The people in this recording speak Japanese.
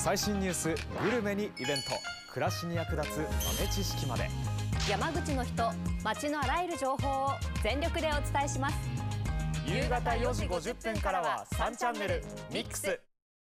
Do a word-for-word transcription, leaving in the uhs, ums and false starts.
最新ニュース、グルメにイベント、暮らしに役立つ豆知識まで。 山口の人、街のあらゆる情報を全力でお伝えします。 夕方よじごじゅっぷんからはさんチャンネルミックス。